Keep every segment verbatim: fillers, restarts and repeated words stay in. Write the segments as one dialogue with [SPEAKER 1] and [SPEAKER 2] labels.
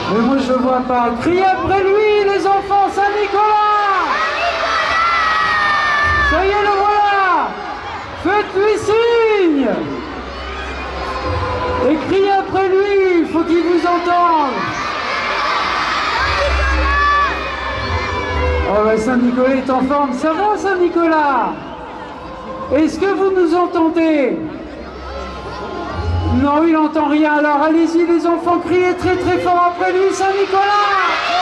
[SPEAKER 1] Mais moi je ne vois pas. Criez après lui, les enfants, Saint-Nicolas! Ça y est, le voilà! Faites-lui signe! Et criez après lui, il faut qu'il vous entende! Oh ben Saint-Nicolas est en forme. Ça va, Saint-Nicolas? Est-ce que vous nous entendez? Non, il n'entend rien. Alors allez-y les enfants, criez très très fort après lui, Saint-Nicolas!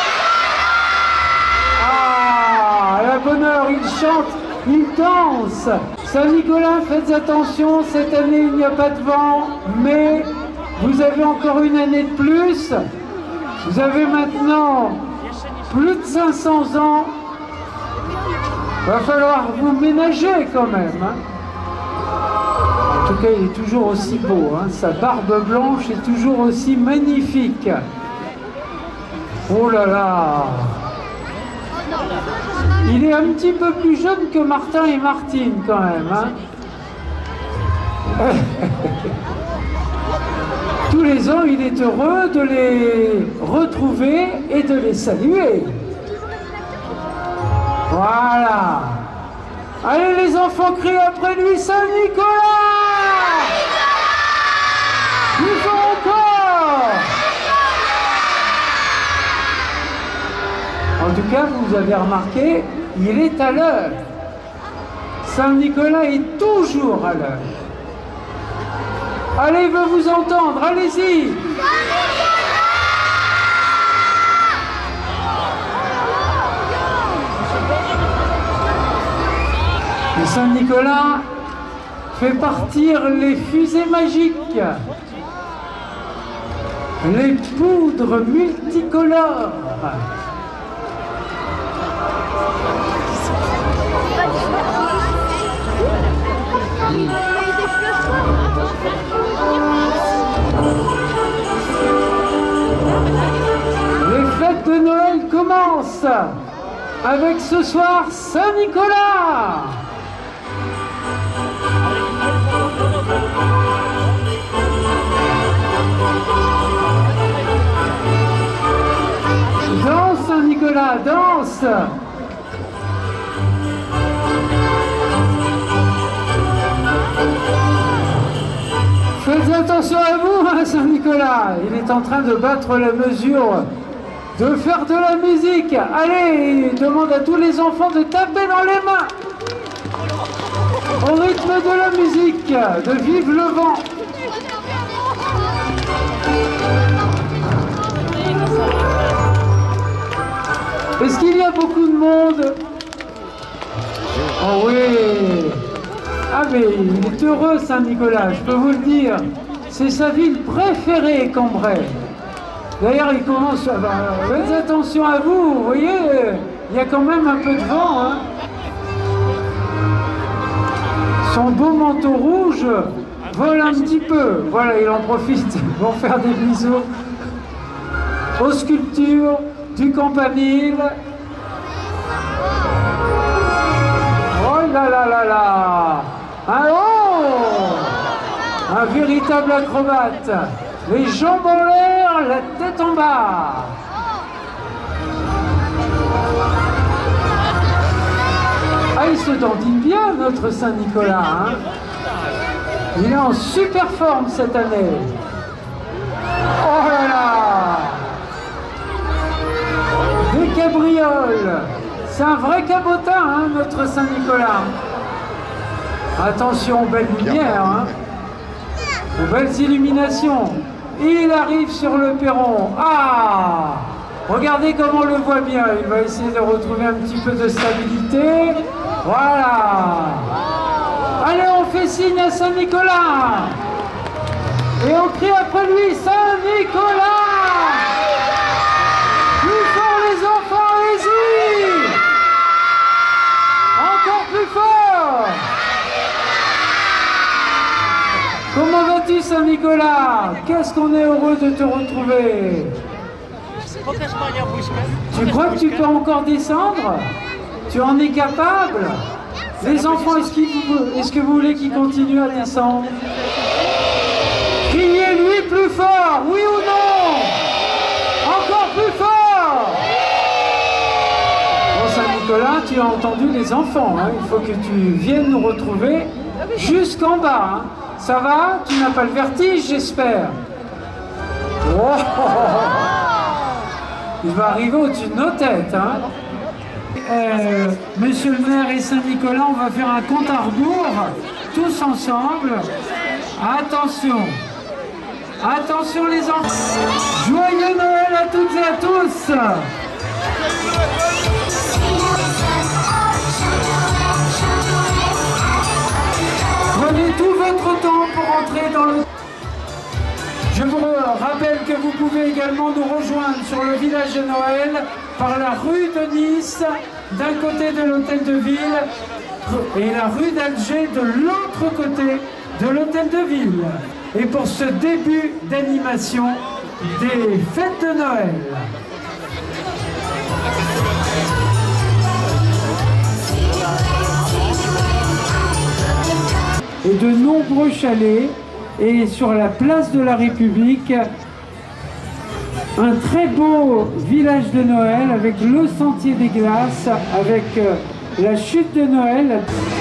[SPEAKER 1] Ah, la bonne heure, il chante, il danse. Saint-Nicolas, faites attention, cette année il n'y a pas de vent, mais vous avez encore une année de plus. Vous avez maintenant plus de cinq cents ans. Va falloir vous ménager quand même. Hein. En tout cas, il est toujours aussi beau. Hein. Sa barbe blanche est toujours aussi magnifique. Oh là là! Il est un petit peu plus jeune que Martin et Martine quand même. Hein. Tous les ans, il est heureux de les retrouver et de les saluer. Voilà. Allez les enfants, crient après lui, Saint-Nicolas! Plus fort encore! En tout cas, vous avez remarqué, il est à l'heure. Saint-Nicolas est toujours à l'heure. Allez, il veut vous entendre, allez-y! Et Saint-Nicolas fait partir les fusées magiques, les poudres multicolores. Les fêtes de Noël commencent avec ce soir Saint-Nicolas. Danse Saint-Nicolas, danse. Faites attention à vous, hein, Saint-Nicolas. Il est en train de battre la mesure, de faire de la musique. Allez, il demande à tous les enfants de taper dans les mains au rythme de la musique, de vive le vent. Est-ce qu'il y a beaucoup de monde? Oh oui. Ah mais il est heureux Saint-Nicolas, je peux vous le dire. C'est sa ville préférée, Cambrai. D'ailleurs il commence à... Bah, faites attention à vous, vous voyez, il y a quand même un peu de vent. Hein. Son beau manteau rouge vole un petit peu. Voilà, il en profite pour faire des bisous aux sculptures du campanile. Oh là là là là! Ah oh! Un véritable acrobate! Les jambes en l'air, la tête en bas! Ah, il se dandine bien, notre Saint-Nicolas! Hein? Il est en super forme cette année! Oh là là! Des cabrioles! C'est un vrai cabotin, hein, notre Saint-Nicolas. Attention aux belles lumières, hein, aux belles illuminations. Il arrive sur le perron. Ah! Regardez comment on le voit bien. Il va essayer de retrouver un petit peu de stabilité. Voilà. Allez, on fait signe à Saint-Nicolas. Et on crie après lui, Saint-Nicolas! Plus fort les enfants, allez-y! Encore plus fort! Comment vas-tu Saint-Nicolas? Qu'est-ce qu'on est heureux de te retrouver! Tu crois que tu peux encore descendre? Tu en es capable? Les enfants, est-ce que, est-ce que vous voulez qu'ils continuent à descendre? Criez-lui plus fort, oui ou non? Encore tu as entendu les enfants, hein. Il faut que tu viennes nous retrouver jusqu'en bas. Hein. Ça va? Tu n'as pas le vertige, j'espère. Oh, il va arriver au-dessus de nos têtes. Hein. Euh, Monsieur le maire et Saint-Nicolas, on va faire un compte à rebours, tous ensemble. Attention, attention les enfants. Joyeux Noël à toutes et à tous. Prenez tout votre temps pour entrer dans le... Je vous rappelle que vous pouvez également nous rejoindre sur le village de Noël par la rue de Nice, d'un côté de l'hôtel de ville, et la rue d'Alger de l'autre côté de l'hôtel de ville. Et pour ce début d'animation des fêtes de Noël. Et de nombreux chalets, et sur la place de la République, un très beau village de Noël avec le sentier des glaces, avec la chute de Noël.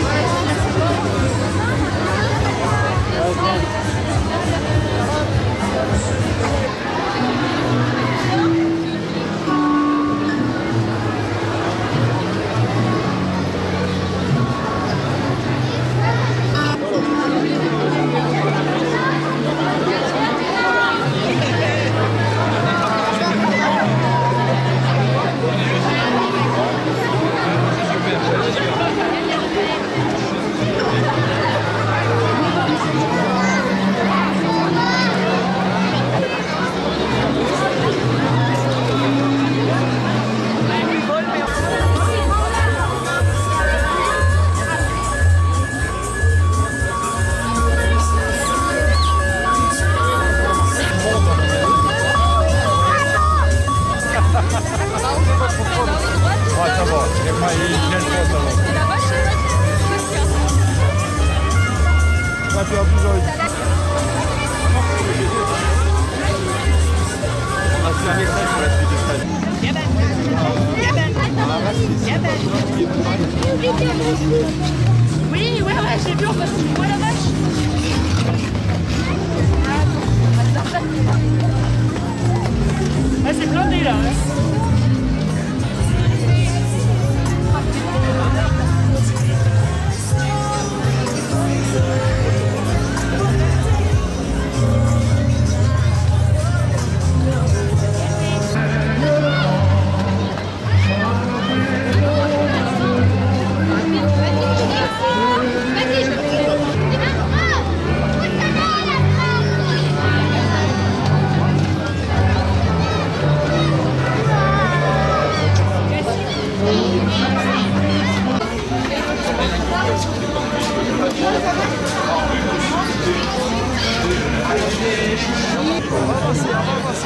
[SPEAKER 2] Oui, ouais, ouais, j'ai vu, on va se voir la vache. Ah, c'est blindé là. Hein.
[SPEAKER 3] On va passer, on va passer.